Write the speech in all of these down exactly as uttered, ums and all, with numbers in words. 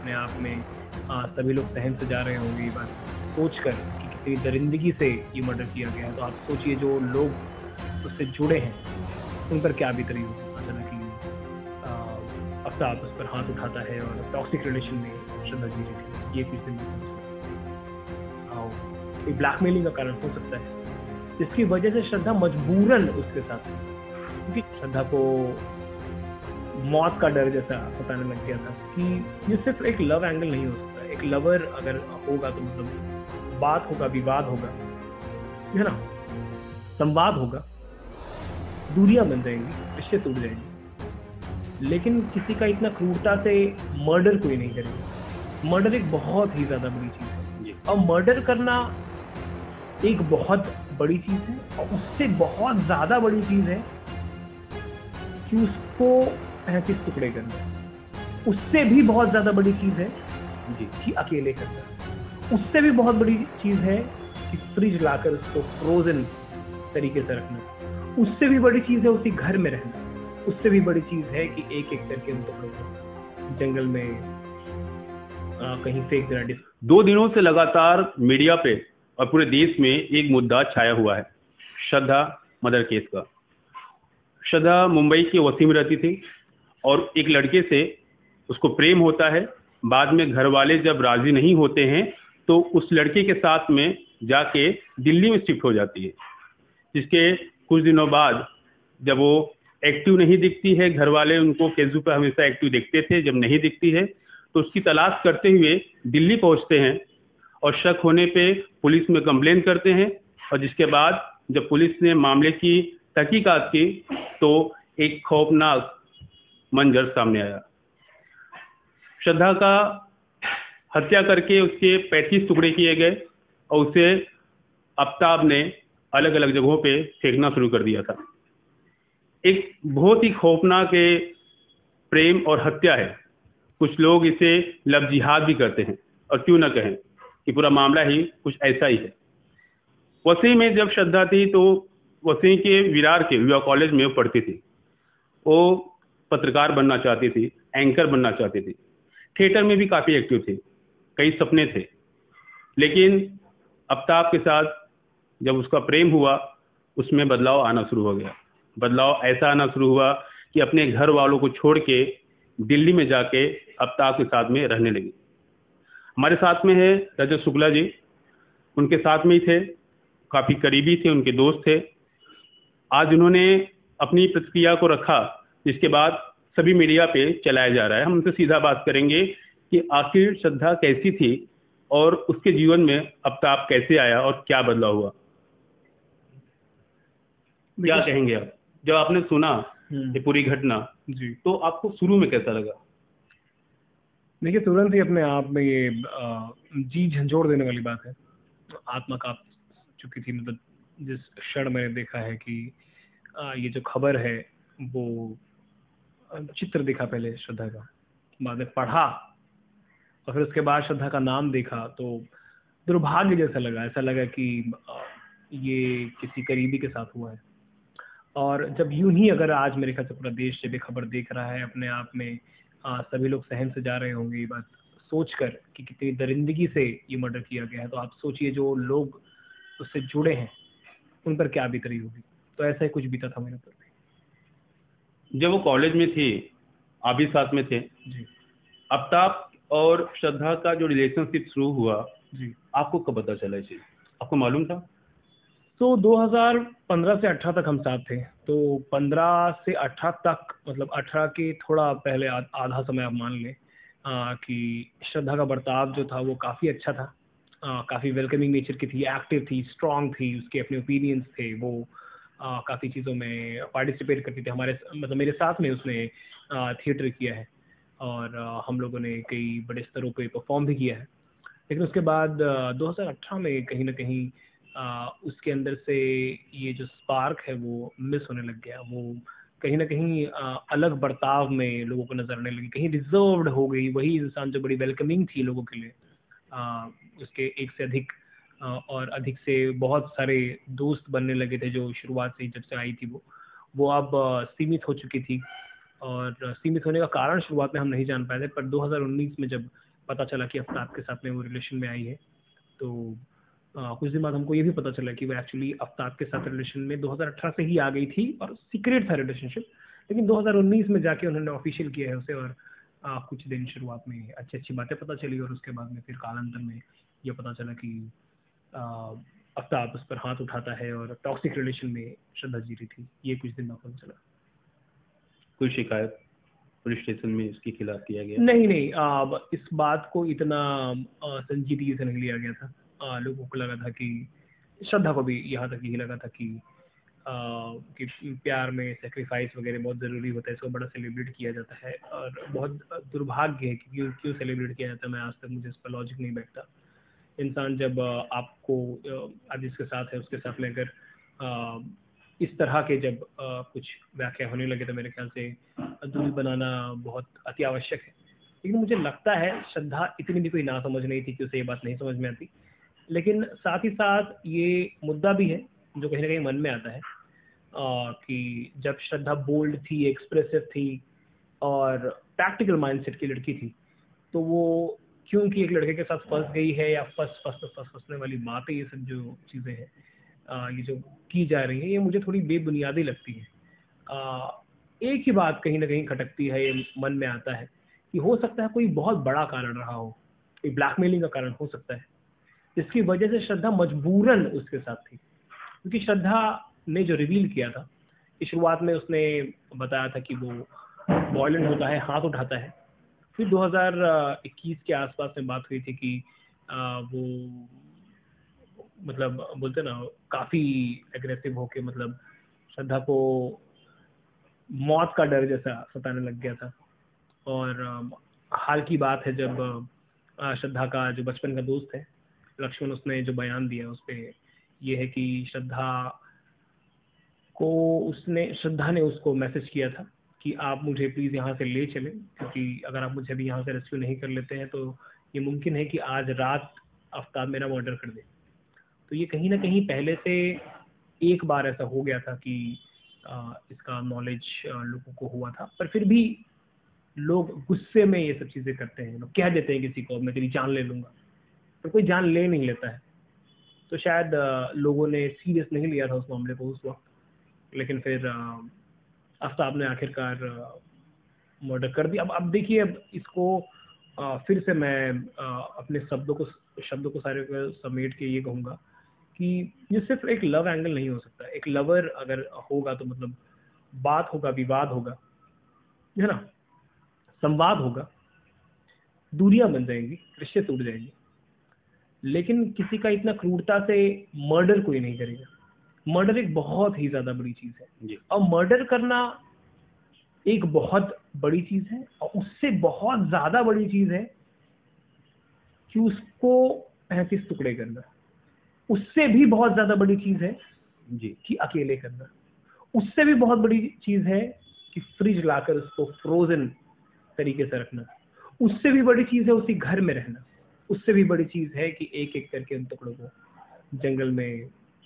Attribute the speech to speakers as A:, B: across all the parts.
A: अपने आप में आ, सभी लोग सहम से जा रहे होंगे ये बात सोच कर कि कितनी दरिंदगी से ये मर्डर किया गया है। तो आप सोचिए जो लोग उससे जुड़े हैं उन पर क्या बीत रही होगी। मतलब कि आफ्ताब उस पर हाथ उठाता है और टॉक्सिक रिलेशन में श्रद्धा जी रही थी, ये कुछ दिन एक ब्लैकमेलिंग का कारण हो सकता है जिसकी वजह से श्रद्धा मजबूरन उसके साथ है, क्योंकि श्रद्धा को मौत का डर जैसा बताने लग गया था कि ये सिर्फ एक लव एंगल नहीं हो सकता। एक लवर अगर होगा तो मतलब बात होगा, विवाद होगा, है ना, संवाद होगा, दूरियां बन जाएंगी, रिश्ते टूट जाएंगे। लेकिन किसी का इतना क्रूरता से मर्डर कोई नहीं करेगा। मर्डर एक बहुत ही ज्यादा बड़ी चीज है और मर्डर करना एक बहुत बड़ी चीज है और उससे बहुत ज्यादा बड़ी चीज है कि उसको पैंतीस टुकड़े करना। उससे भी बहुत ज्यादा बड़ी चीज है जी कि अकेले करना। उससे भी बहुत बड़ी चीज है कि फ्रिज लाकर उसको फ्रोजन तरीके से रखना। उससे भी बड़ी चीज है उसी घर में रहना। उससे भी बड़ी चीज है कि एक एक करके उन टुकड़ों को जंगल में आ, कहीं फेंक देना।
B: दो दिनों से लगातार मीडिया पे और पूरे देश में एक मुद्दा छाया हुआ है, श्रद्धा मर्डर केस का। श्रद्धा मुंबई के वसीम रहती थी और एक लड़के से उसको प्रेम होता है। बाद में घर वाले जब राजी नहीं होते हैं तो उस लड़के के साथ में जाके दिल्ली में शिफ्ट हो जाती है। जिसके कुछ दिनों बाद जब वो एक्टिव नहीं दिखती है, घर वाले उनको फेसबुक पर हमेशा एक्टिव देखते थे, जब नहीं दिखती है तो उसकी तलाश करते हुए दिल्ली पहुंचते हैं और शक होने पे पुलिस में कंप्लेन करते हैं। और जिसके बाद जब पुलिस ने मामले की तहकीकात की तो एक खौफनाक मंजर सामने आया। श्रद्धा का हत्या करके उसके पैंतीस टुकड़े किए गए और उसे आफ्ताब ने अलग अलग जगहों पे फेंकना शुरू कर दिया था। एक बहुत ही खौफनाक प्रेम और हत्या है। कुछ लोग इसे लव जिहाद भी करते हैं और क्यों ना कहें कि पूरा मामला ही कुछ ऐसा ही है। वसी में जब श्रद्धा थी तो वसी के विरार के युवा कॉलेज में वो पढ़ती थी। वो पत्रकार बनना चाहती थी, एंकर बनना चाहती थी, थिएटर में भी काफ़ी एक्टिव थी, कई सपने थे। लेकिन आफ्ताब के साथ जब उसका प्रेम हुआ उसमें बदलाव आना शुरू हो गया। बदलाव ऐसा आना शुरू हुआ कि अपने घर वालों को छोड़ के दिल्ली में जाके आफ्ताब के साथ में रहने लगी। हमारे साथ में है रजत शुक्ला जी, उनके साथ में ही थे, काफ़ी करीबी थे, उनके दोस्त थे। आज उन्होंने अपनी प्रतिक्रिया को रखा जिसके बाद सभी मीडिया पे चलाया जा रहा है। हम उनसे सीधा बात करेंगे कि आखिर श्रद्धा कैसी थी और उसके जीवन में आफ्ताब कैसे आया और क्या बदलाव हुआ। क्या कहेंगे आप? जब आपने सुना ये पूरी घटना जी तो आपको शुरू में कैसा लगा?
A: देखिए, तुरंत ही अपने आप में ये जी झंझोड़ देने वाली बात है। आत्मा कांप चुकी थी। मतलब जिस क्षण मैंने देखा है कि आ, ये जो खबर है वो चित्र दिखा पहले श्रद्धा का, बाद में पढ़ा और फिर उसके बाद श्रद्धा का नाम देखा तो दुर्भाग्य जैसा लगा। ऐसा लगा कि ये किसी करीबी के साथ हुआ है। और जब यूं ही अगर आज मेरे ख्याल से पूरा देश जब ये खबर देख रहा है, अपने आप में आ, सभी लोग सहम से जा रहे होंगे ये बात सोचकर कि कितनी दरिंदगी से ये मर्डर किया गया है। तो आप सोचिए जो लोग उससे जुड़े हैं उन पर क्या बीत रही होगी। तो ऐसा ही कुछ बीता था मेरे पर भी।
B: जब वो कॉलेज में थी, आप भी साथ में थे जी। आफ्ताब और श्रद्धा का जो रिलेशनशिप शुरू हुआ जी, आपको कब पता चला इसे? आपको मालूम था?
A: तो दो हज़ार पंद्रह से अठारह तक हम साथ थे। तो पंद्रह से अठारह तक, मतलब अठारह के थोड़ा पहले आधा समय आप मान लें कि श्रद्धा का बर्ताव जो था वो काफ़ी अच्छा था। आ, काफ़ी वेलकमिंग नेचर की थी, एक्टिव थी, स्ट्रांग थी, उसके अपने ओपिनियंस थे, वो काफ़ी चीज़ों में पार्टिसिपेट करती थी। हमारे मतलब मेरे साथ में उसने थिएटर किया है और आ, हम लोगों ने कई बड़े स्तरों पे परफॉर्म भी किया है। लेकिन उसके बाद दो हज़ार अठारह में कहीं ना कहीं आ, उसके अंदर से ये जो स्पार्क है वो मिस होने लग गया। वो कहीं ना कहीं आ, अलग बर्ताव में लोगों को नजर आने लगी, कहीं रिजर्व्ड हो गई। वही इंसान जो बड़ी वेलकमिंग थी लोगों के लिए, आ, उसके एक से अधिक आ, और अधिक से बहुत सारे दोस्त बनने लगे थे जो शुरुआत से जब से आई थी वो वो अब सीमित हो चुकी थी। और सीमित होने का कारण शुरुआत में हम नहीं जान पाए थे, पर दो हज़ार उन्नीस में जब पता चला कि आफ्ताब के साथ में वो रिलेशन में आई है। तो आ, कुछ दिन बाद हमको ये भी पता चला कि वो एक्चुअली आफ्ताब के साथ रिलेशन में दो हज़ार अठारह से ही आ गई थी और सीक्रेट था रिलेशनशिप, लेकिन दो हज़ार उन्नीस में जाके उन्होंने ऑफिशियल किया है उसे। और आ, कुछ दिन शुरुआत में अच्छी अच्छी बातें पता चली और उसके बाद में फिर कालांतर में ये पता चला कि आफ्ताब उस पर हाथ उठाता है और टॉक्सिक रिलेशन में श्रद्धा जी रही थी। ये कुछ दिन बाद पता चला।
B: कोई शिकायत पुलिस स्टेशन में इसके खिलाफ किया गया?
A: नहीं नहीं, आ, इस बात को इतना संजीदगी से नहीं लिया गया था। आ, लोगों को लगा था कि श्रद्धा को भी यहाँ तक यही लगा था कि आ, कि प्यार में सेक्रीफाइस वगैरह बहुत ज़रूरी होता है, इसको बड़ा सेलिब्रेट किया जाता है। और बहुत दुर्भाग्य है कि क्यों क्यों सेलिब्रेट किया जाता है, मैं आज तक मुझे इस पर लॉजिक नहीं बैठता। इंसान जब आपको आज जिसके साथ है उसके साथ में अगर इस तरह के जब कुछ व्याख्या होने लगे तो मेरे ख्याल से दूरी बनाना बहुत अति आवश्यक है। लेकिन मुझे लगता है श्रद्धा इतनी भी कोई ना समझ नहीं थी कि उसे ये बात नहीं समझ में आती। लेकिन साथ ही साथ ये मुद्दा भी है जो कहीं ना कहीं मन में आता है आ, कि जब श्रद्धा बोल्ड थी, एक्सप्रेसिव थी और प्रैक्टिकल माइंडसेट की लड़की थी, तो वो क्योंकि एक लड़के के साथ फंस गई है या फंस फंस फंस फंसने वाली बातें, ये सब जो चीज़ें हैं ये जो की जा रही हैं, ये मुझे थोड़ी बेबुनियादी लगती है। आ, एक ही बात कहीं ना कहीं खटकती है, ये मन में आता है कि हो सकता है कोई बहुत बड़ा कारण रहा हो, कोई ब्लैकमेलिंग का कारण हो सकता है, जिसकी वजह से श्रद्धा मजबूरन उसके साथ थी। क्योंकि श्रद्धा ने जो रिवील किया था कि शुरुआत में उसने बताया था कि वो वॉयलेंट होता है, हाथ उठाता है। फिर दो हज़ार इक्कीस के आसपास में बात हुई थी कि आ, वो मतलब बोलते ना काफ़ी एग्रेसिव होके मतलब श्रद्धा को मौत का डर जैसा सताने लग गया था। और आ, हाल की बात है जब आ, श्रद्धा का जो बचपन का दोस्त है लक्ष्मण, उसने जो बयान दिया उस पर ये है कि श्रद्धा को उसने श्रद्धा ने उसको मैसेज किया था कि आप मुझे प्लीज़ यहाँ से ले चलें, क्योंकि अगर आप मुझे अभी यहाँ से रेस्क्यू नहीं कर लेते हैं तो ये मुमकिन है कि आज रात आफ्ताब मेरा मर्डर कर दे। तो ये कहीं ना कहीं पहले से एक बार ऐसा हो गया था कि आ, इसका नॉलेज लोगों को हुआ था, पर फिर भी लोग गुस्से में ये सब चीज़ें करते हैं। लोग कह देते हैं किसी को मैं तेरी जान ले लूँगा, पर कोई जान ले नहीं लेता है। तो शायद आ, लोगों ने सीरियस नहीं लिया था उस मामले को उस वक्त, लेकिन फिर आफ्ताब ने आखिरकार मर्डर कर दिया। अब अब देखिए, अब इसको आ, फिर से मैं आ, अपने शब्दों को शब्दों को सारे को समेट के ये कहूँगा कि ये सिर्फ एक लव एंगल नहीं हो सकता। एक लवर अगर होगा तो मतलब बात होगा, विवाद होगा, है ना, संवाद होगा, दूरियां बन जाएंगी, रिश्ते टूट जाएंगे। लेकिन किसी का इतना क्रूरता से मर्डर कोई नहीं करेगा। मर्डर एक बहुत ही ज्यादा बड़ी चीज है, और मर्डर करना एक बहुत बड़ी चीज है, और उससे बहुत ज्यादा बड़ी चीज है कि उसको पैंतीस टुकड़े करना। उससे भी बहुत ज्यादा बड़ी चीज है जी कि अकेले करना। उससे भी बहुत बड़ी चीज है कि फ्रिज लाकर उसको फ्रोजन तरीके से रखना। उससे भी बड़ी चीज है उसी घर में रहना। उससे भी बड़ी चीज है कि एक एक करके उन टुकड़ों को जंगल में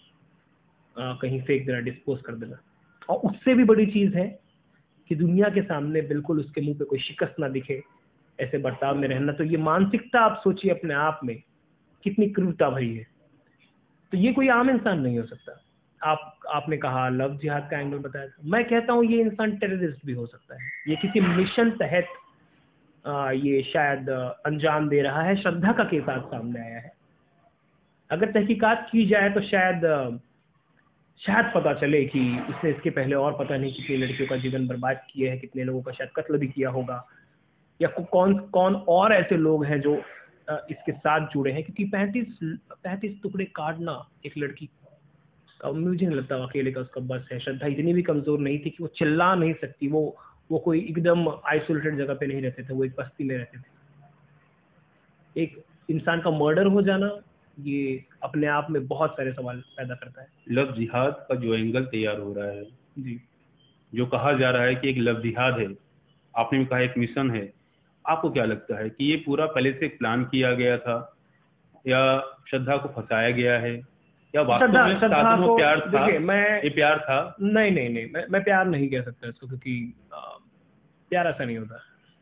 A: आ, कहीं फेंक देना, डिस्पोज कर देना। और उससे भी बड़ी चीज है कि दुनिया के सामने बिल्कुल उसके मुंह पे कोई शिकस्त ना दिखे, ऐसे बर्ताव में रहना। तो ये मानसिकता आप सोचिए अपने आप में कितनी क्रूरता भरी है। तो ये कोई आम इंसान नहीं हो सकता। आप आपने कहा लव जिहाद का एंगल बताया था, मैं कहता हूँ ये इंसान टेररिस्ट भी हो सकता है। ये किसी मिशन तहत आ, ये शायद अंजाम दे रहा है। श्रद्धा का केस आज सामने आया है, अगर तहकीकात की जाए तो शायद शायद पता चले कि उसने इसके पहले और पता नहीं कितनी लड़कियों का जीवन बर्बाद किया है, कितने लोगों का शायद कत्ल भी किया होगा, या कौन कौन और ऐसे लोग हैं जो इसके साथ जुड़े हैं। क्योंकि पैंतीस पैंतीस टुकड़े काटना एक लड़की का, मुझे नहीं लगता अकेले का उसका बस है। श्रद्धा इतनी भी कमजोर नहीं थी कि वो चिल्ला नहीं सकती। वो वो कोई एकदम आइसोलेटेड जगह पे नहीं रहते थे, वो एक बस्ती में रहते थे। एक इंसान का मर्डर हो जाना ये अपने आप में बहुत सारे सवाल पैदा करता है।
B: लव जिहाद का जो एंगल तैयार हो रहा है जी, जो कहा जा रहा है कि एक लव जिहाद है, आपने भी कहा एक मिशन है, आपको क्या लगता है कि ये पूरा पहले से प्लान किया गया था या श्रद्धा को फंसाया गया है, या वास्तव में श्रद्धा को प्यार था? मैं ये प्यार था?
A: नहीं नहीं नहीं, मैं मैं प्यार नहीं कह सकता इसको, क्योंकि आ, प्यार ऐसा नहीं होता।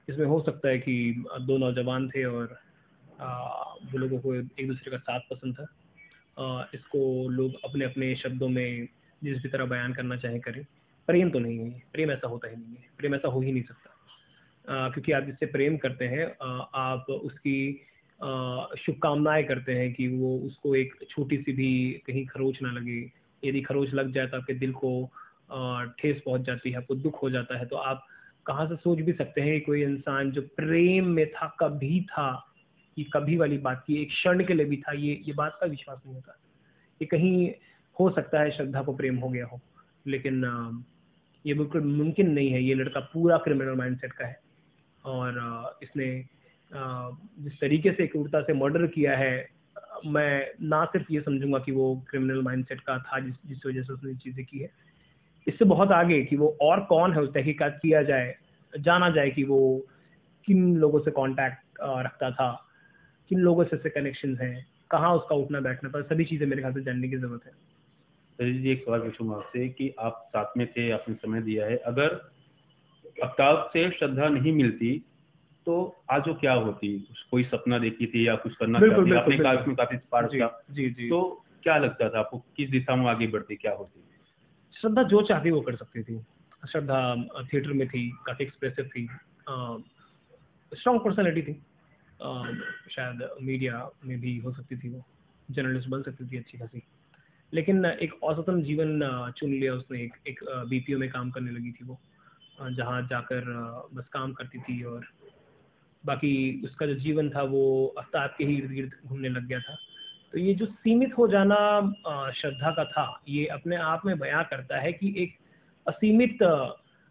A: इसमें हो सकता है कि दो नौजवान थे और आ, वो लोगों को एक दूसरे का साथ पसंद था। आ, इसको लोग अपने अपने शब्दों में जिस भी तरह बयान करना चाहे करें। प्रेम तो नहीं है, प्रेम ऐसा होता ही नहीं है, प्रेम ऐसा हो ही नहीं सकता। आ, क्योंकि आप जिससे प्रेम करते हैं आ, आप उसकी आ, शुभकामनाएं करते हैं कि वो उसको एक छोटी सी भी कहीं खरोच ना लगे। यदि खरोच लग जाए तो आपके दिल को आ, ठेस पहुंच जाती है, आपको दुख हो जाता है। तो आप कहाँ से सोच भी सकते हैं कि कोई इंसान जो प्रेम में था, कभी था, ये कभी वाली बात की एक क्षण के लिए भी था, ये ये बात का विश्वास नहीं होता। ये कहीं हो सकता है श्रद्धा को प्रेम हो गया हो, लेकिन आ, ये बिल्कुल मुमकिन नहीं है। ये लड़का पूरा क्रिमिनल माइंडसेट का है और आ, इसने आ, जिस तरीके से क्रूरता से मर्डर किया है, आ, मैं ना सिर्फ ये समझूंगा कि वो क्रिमिनल माइंडसेट का था जिस जिस वजह से उसने चीजें की है, इससे बहुत आगे कि वो और कौन है उस तहकीकात किया जाए, जाना जाए कि वो किन लोगों से कांटेक्ट रखता था, किन लोगों से उससे कनेक्शन हैं, कहाँ उसका उठना बैठना था, सभी चीजें मेरे ख्याल से जानने की जरूरत है।
B: सर जी, एक सवाल पूछूंगा आपसे कि आप साथ में थे, आपने समय दिया है, अगर आफ्ताब से श्रद्धा नहीं मिलती तो आज वो क्या होती? कोई सपना देखी थी या कुछ करना
A: बिल्कुल,
B: चाहती?
A: बिल्कुल,
B: आपने कहा
A: बिल्कुल।
B: उसमें काफी स्पार्क
A: जी,
B: था,
A: जी, जी।
B: तो क्या लगता था आपको, किस दिशा में आगे बढ़ती, क्या होती?
A: श्रद्धा जो चाहती वो कर सकती थी। श्रद्धा थिएटर में थी, काफी एक्सप्रेसिव थी, स्ट्रॉन्ग पर्सनैलिटी थी। अ, शायद मीडिया में भी हो सकती थी, वो जर्नलिस्ट बन सकती थी अच्छी खासी। लेकिन एक औसतन जीवन अ, चुन लिया उसने। एक एक बीपीओ में काम करने लगी थी वो, अ, जहाँ जाकर अ, बस काम करती थी और बाकी उसका जो जीवन था वो आफ्ताब के ही इर्द गिर्द घूमने लग गया था। तो ये जो सीमित हो जाना अ, श्रद्धा का था, ये अपने आप में बयां करता है कि एक असीमित अ,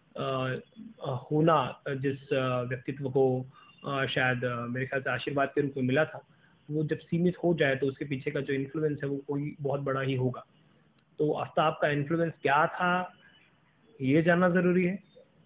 A: अ, होना, जिस अ, व्यक्तित्व को अ, शायद अ, मेरे ख्याल से आशीर्वाद के रूप में मिला था, वो जब सीमित हो जाए तो उसके पीछे का जो इन्फ्लुएंस है वो कोई बहुत बड़ा ही होगा। तो आफ्ताब का इन्फ्लुएंस क्या था, ये जानना जरूरी है।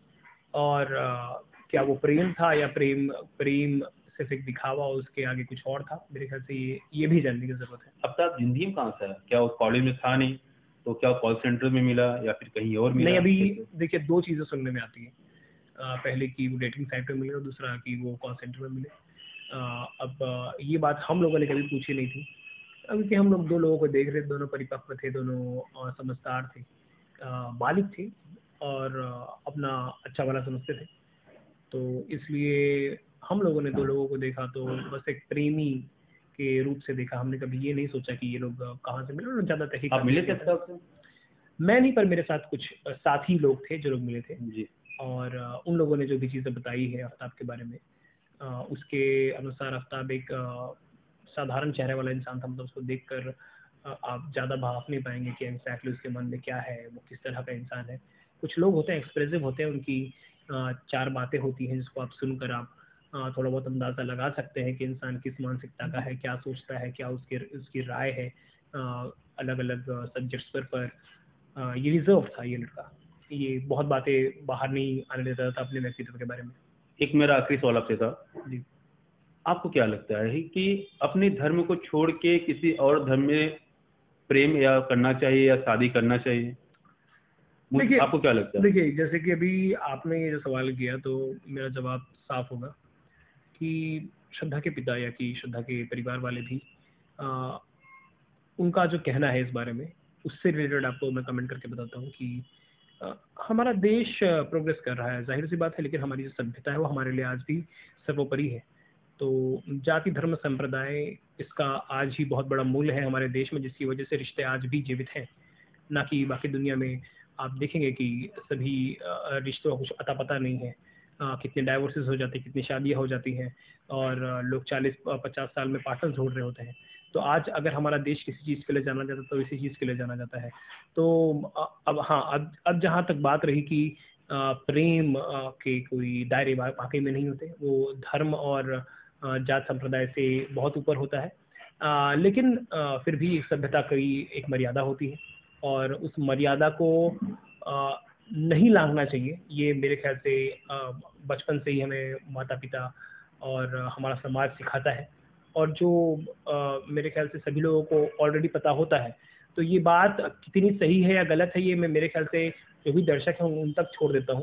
A: और अ, क्या वो प्रेम था या प्रेम प्रेम सिर्फ एक दिखावा, उसके आगे कुछ और था, मेरे ख्याल से ये ये भी जानने की जरूरत है।
B: आफ्ताब जिंदगी में कहाँ से आया? क्या उस कॉलेज में था नहीं तो क्या कॉल सेंटर में मिला या फिर कहीं और मिला?
A: नहीं, अभी देखिए दो चीजें सुनने में आती है। अ, पहले कि वो डेटिंग साइट पे मिले और दूसरा कि वो कॉल सेंटर में मिले। अ, अब अ, ये बात हम लोगों ने कभी पूछी नहीं थी, क्योंकि हम लोग दो लोगों को देख रहे थे, दोनों परिपक्व थे, दोनों अ, समझदार थे, अ, बालिग थे और अ, अपना अच्छा भला समझते थे। तो इसलिए हम लोगों ने दो लोगों को देखा तो बस एक प्रेमी के रूप से देखा। हमने कभी ये नहीं सोचा कि ये लोग अ, कहाँ से मिले और ज्यादा
B: आप
A: तहकीकात
B: मिले
A: नहीं
B: थे
A: किया था।
B: आफ्ताब से?
A: मैं नहीं, पर मेरे साथ कुछ अ, साथी लोग थे जो लोग मिले थे
B: जी।
A: और अ, उन लोगों ने जो भी चीज़ें बताई है आफ्ताब के बारे में, अ, उसके अनुसार आफ्ताब एक अ, साधारण चेहरे वाला इंसान था। मतलब उसको देखकर अ, आप ज़्यादा भाप नहीं पाएंगे कि एग्जैक्टली उसके मन में क्या है, वो किस तरह का इंसान है। कुछ लोग होते हैं एक्सप्रेसिव होते हैं, उनकी अ, चार बातें होती हैं जिसको आप सुनकर आप अ, थोड़ा बहुत अंदाज़ा लगा सकते हैं कि इंसान किस मानसिकता का है, क्या सोचता है, क्या उसकी उसकी राय है अलग अलग सब्जेक्ट्स पर पर अ, ये रिजर्व था ये लड़का। ये बहुत बातें बाहर नहीं आने देता था अपने व्यक्तित्व के बारे में।
B: एक मेरा आखिरी सवाल आपसे था,
A: जी।
B: आपको क्या लगता है कि अपने धर्म को छोड़ के किसी और धर्म में प्रेम या करना चाहिए या शादी करना चाहिए? मुझे-
A: देखिए
B: आपको क्या लगता है?
A: देखिए जैसे कि अभी आपने ये जो सवाल किया तो मेरा जवाब साफ होगा कि श्रद्धा के पिता या कि श्रद्धा के परिवार वाले भी, आ, उनका जो कहना है इस बारे में, उससे रिलेटेड आपको मैं कमेंट करके बताता हूँ कि अ, हमारा देश प्रोग्रेस कर रहा है, जाहिर सी बात है, लेकिन हमारी जो सभ्यता है वो हमारे लिए आज भी सर्वोपरि है। तो जाति धर्म संप्रदाय, इसका आज ही बहुत बड़ा मूल्य है हमारे देश में, जिसकी वजह से रिश्ते आज भी जीवित हैं। ना कि बाकी दुनिया में आप देखेंगे कि सभी अ, रिश्तों का कुछ अता पता नहीं है। अ, कितने डाइवोर्सेस हो जाते हैं, कितनी शादियां हो जाती हैं और अ, लोग चालीस पचास साल में पार्टनर ढूंढ रहे होते हैं। तो आज अगर हमारा देश किसी चीज़ के लिए जाना जाता है तो इसी चीज़ के लिए जाना जाता है। तो अ, अब हाँ, अब अब जहाँ तक बात रही कि अ, प्रेम अ, के कोई दायरे वा- वाकई में नहीं होते, वो धर्म और अ, जात संप्रदाय से बहुत ऊपर होता है। अ, लेकिन अ, फिर भी सभ्यता की एक मर्यादा होती है और उस मर्यादा को अ, नहीं लांघना चाहिए। ये मेरे ख्याल से अ, बचपन से ही हमें माता पिता और हमारा समाज सिखाता है और जो अ, मेरे ख्याल से सभी लोगों को ऑलरेडी पता होता है। तो ये बात कितनी सही है या गलत है, ये मैं मेरे ख्याल से जो भी दर्शक हैं उन तक छोड़ देता हूँ।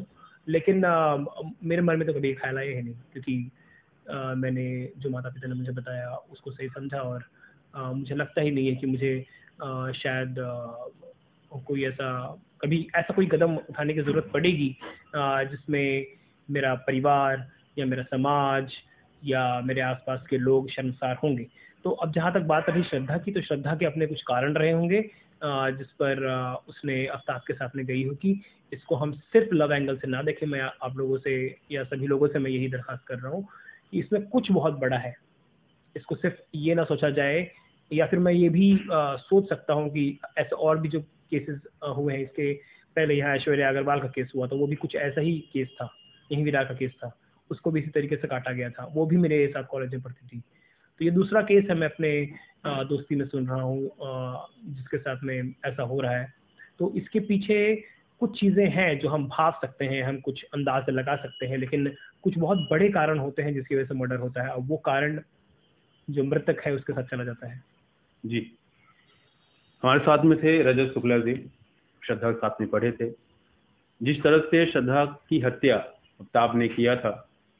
A: लेकिन आ, मेरे मन में तो कभी ख्याल आया ही नहीं, क्योंकि आ, मैंने जो माता पिता ने मुझे बताया उसको सही समझा, और आ, मुझे लगता ही नहीं है कि मुझे आ, शायद आ, कोई ऐसा कभी ऐसा कोई कदम उठाने की ज़रूरत पड़ेगी आ, जिसमें मेरा परिवार या मेरा समाज या मेरे आसपास के लोग शर्मसार होंगे। तो अब जहाँ तक बात रही श्रद्धा की, तो श्रद्धा के अपने कुछ कारण रहे होंगे आ, जिस पर आ, उसने आफ्ताब के साथ में गई हो कि इसको हम सिर्फ लव एंगल से ना देखें। मैं आप लोगों से या सभी लोगों से मैं यही दरख्वास्त कर रहा हूँ कि इसमें कुछ बहुत बड़ा है। इसको सिर्फ ये ना सोचा जाए, या फिर मैं ये भी आ, सोच सकता हूँ कि ऐसे और भी जो केसेस हुए हैं, इसके पहले यहाँ ऐश्वर्या अग्रवाल का केस हुआ था, वो भी कुछ ऐसा ही केस था, यही विरार का केस था, उसको भी इसी तरीके से काटा गया था, वो भी मेरे साथ कॉलेज में पढ़ती थी। तो ये दूसरा केस है मैं अपने आ, दोस्ती में सुन रहा हूँ जिसके साथ में ऐसा हो रहा है। तो इसके पीछे कुछ चीज़ें हैं जो हम भाव सकते हैं, हम कुछ अंदाज से लगा सकते हैं, लेकिन कुछ बहुत बड़े कारण होते हैं जिसकी वजह से मर्डर होता है, और वो कारण जो मृतक है उसके साथ चला जाता है।
B: जी, हमारे साथ में थे रजत शुक्ला जी, श्रद्धा के साथ में पढ़े थे। जिस तरह से श्रद्धा की हत्या आफ्ताब ने किया था,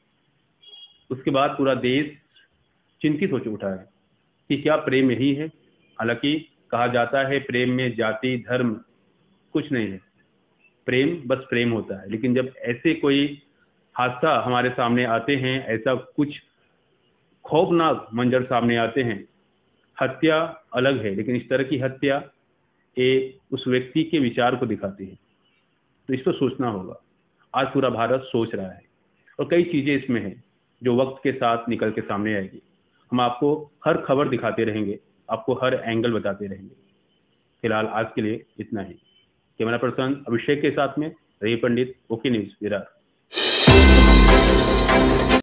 B: उसके बाद पूरा देश चिंतित हो उठा है कि क्या प्रेम यही है। हालांकि कहा जाता है प्रेम में जाति धर्म कुछ नहीं है, प्रेम बस प्रेम होता है। लेकिन जब ऐसे कोई हादसा हमारे सामने आते हैं, ऐसा कुछ खौफनाक मंजर सामने आते हैं, हत्या अलग है लेकिन इस तरह की हत्या ये उस व्यक्ति के विचार को दिखाती है, तो इस पर सोचना होगा। आज पूरा भारत सोच रहा है और कई चीजें इसमें हैं जो वक्त के साथ निकल के सामने आएगी। हम आपको हर खबर दिखाते रहेंगे, आपको हर एंगल बताते रहेंगे। फिलहाल आज के लिए इतना ही। कैमरा पर्सन अभिषेक के साथ में रवि पंडित, ओके न्यूज विरार।